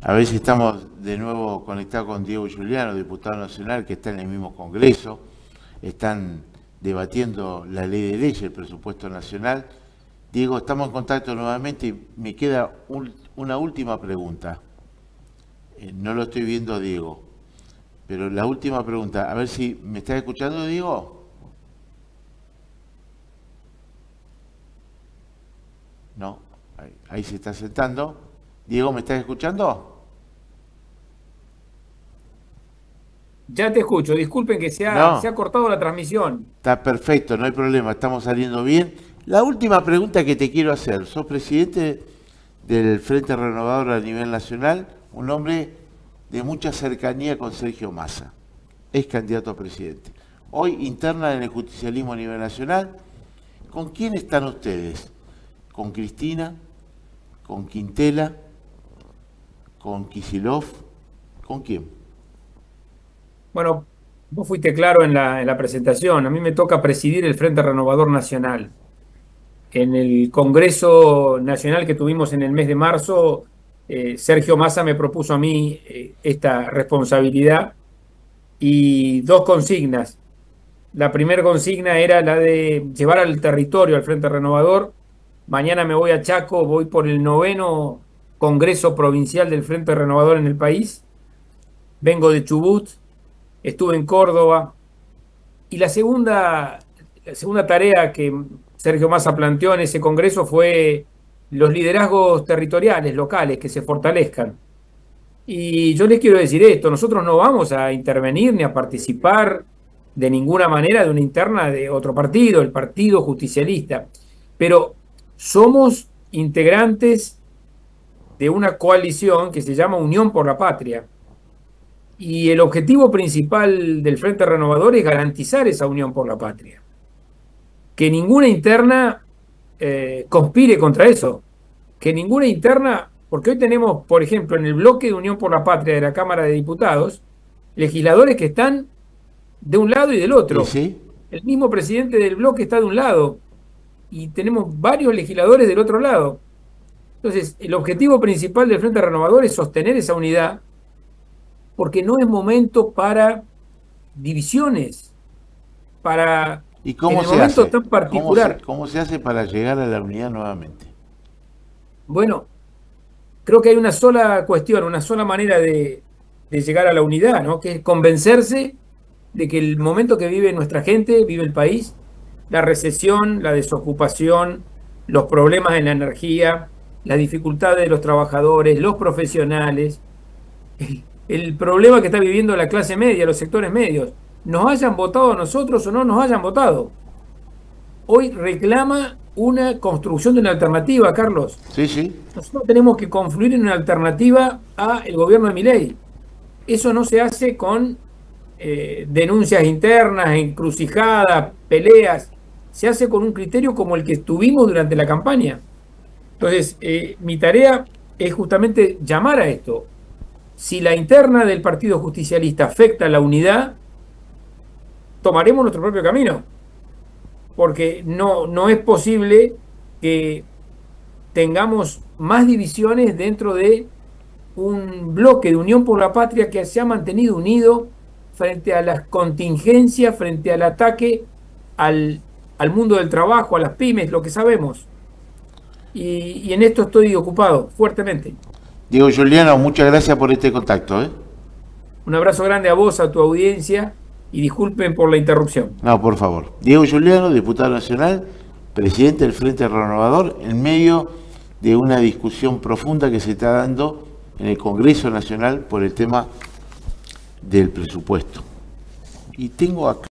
A ver si estamos de nuevo conectados con Diego Giuliano, diputado nacional, que está en el mismo Congreso. Están debatiendo la ley de leyes, el presupuesto nacional. Diego, estamos en contacto nuevamente y me queda una última pregunta. No lo estoy viendo, Diego, pero la última pregunta, a ver si me estás escuchando, Diego. No, ahí se está sentando. Diego, ¿me estás escuchando? Ya te escucho, disculpen que se No, ha cortado la transmisión. está perfecto, no hay problema, estamos saliendo bien. La última pregunta que te quiero hacer, sos presidente del Frente Renovador a nivel nacional, un hombre de mucha cercanía con Sergio Massa, es candidato a presidente. Hoy interna en el justicialismo a nivel nacional. ¿Con quién están ustedes? ¿Con Cristina? ¿Con Quintela? ¿Con Kicillof? ¿Con quién? Bueno, vos fuiste claro en la presentación. A mí me toca presidir el Frente Renovador Nacional. En el Congreso Nacional que tuvimos en el mes de marzo, Sergio Massa me propuso a mí esta responsabilidad y dos consignas. La primera consigna era la de llevar al territorio al Frente Renovador. Mañana me voy a Chaco, voy por el 9º Congreso Provincial del Frente Renovador en el país. Vengo de Chubut, estuve en Córdoba. Y la segunda tarea que Sergio Massa planteó en ese congreso fue los liderazgos territoriales, locales, que se fortalezcan. Y yo les quiero decir esto, nosotros no vamos a intervenir ni a participar de ninguna manera de una interna de otro partido, el Partido Justicialista, pero somos integrantes de una coalición que se llama Unión por la Patria. Y el objetivo principal del Frente Renovador es garantizar esa unión por la patria. Que ninguna interna conspire contra eso. Que ninguna interna, porque hoy tenemos, por ejemplo, en el bloque de Unión por la Patria de la Cámara de Diputados, legisladores que están de un lado y del otro. ¿Sí? El mismo presidente del bloque está de un lado y tenemos varios legisladores del otro lado. Entonces, el objetivo principal del Frente Renovador es sostener esa unidad, porque no es momento para divisiones, para ¿Y en cómo el se momento hace? tan particular. ¿Cómo se hace para llegar a la unidad nuevamente? Bueno, creo que hay una sola cuestión, una sola manera de llegar a la unidad, ¿no? Que es convencerse de que el momento que vive nuestra gente, vive el país, la recesión, la desocupación, los problemas en la energía, las dificultades de los trabajadores, los profesionales, el problema que está viviendo la clase media, los sectores medios, nos hayan votado a nosotros o no nos hayan votado. Hoy reclama una construcción de una alternativa, Carlos. Sí, sí. Nosotros tenemos que confluir en una alternativa al gobierno de Milei. Eso no se hace con denuncias internas, encrucijadas, peleas. Se hace con un criterio como el que tuvimos durante la campaña. Entonces, mi tarea es justamente llamar a esto. Si la interna del Partido Justicialista afecta a la unidad, tomaremos nuestro propio camino, porque no es posible que tengamos más divisiones dentro de un bloque de Unión por la Patria que se ha mantenido unido frente a las contingencias, frente al ataque al mundo del trabajo, a las pymes, lo que sabemos. Y en esto estoy ocupado fuertemente. Diego Giuliano, muchas gracias por este contacto. Un abrazo grande a vos, a tu audiencia, y disculpen por la interrupción. No, por favor. Diego Giuliano, diputado nacional, presidente del Frente Renovador, en medio de una discusión profunda que se está dando en el Congreso Nacional por el tema del presupuesto. Y tengo acá